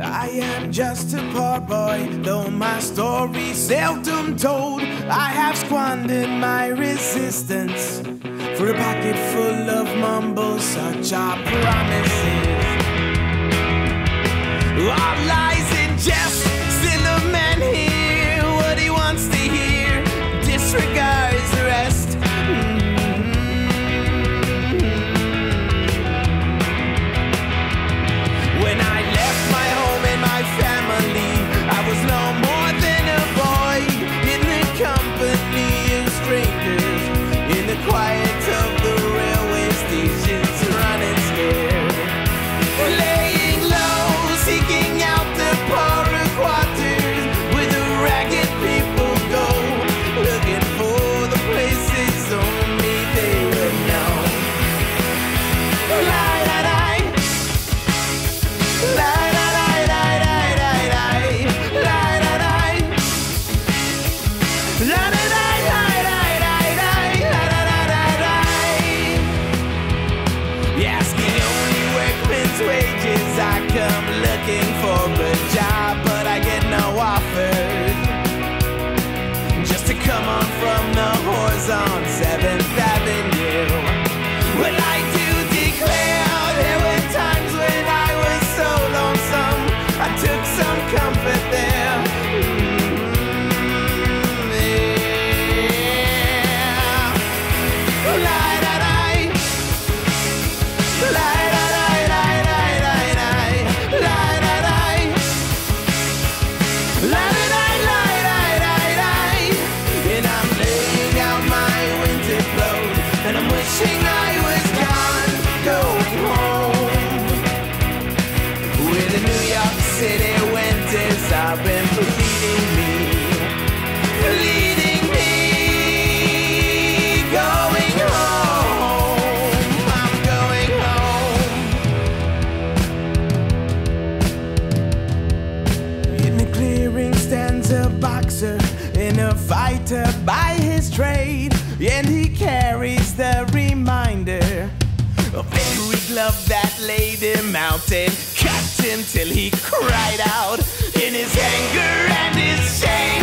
I am just a poor boy, though my story's seldom told. I have squandered my resistance for a pocket full of mumbles, such are promises. All lies and jest, still a man hear what he wants to hear, disregards the rest. When I left my home and my family, I was no more than a boy in the company of strangers, in the quiet of the railway stations, running scared, laying low, seeking out the poorer quarters where the ragged people go, looking for the places only they would know. Asking only workmen's wages, I come looking for a job, but I get no offers. Just to come on from the whores on 7th Avenue. Well, I do declare there were times when I was so lonesome, I took some comfort there. And I'm laying out my winter clothes, and I'm wishing I was gone, going home, where the New York City winters have been bleeding me, going home. I'm going home. In the clearing stands a boxer and a fighter by his trade, and he carries the reminder of every glove that laid him out and cut him till he cried out in his anger and his shame.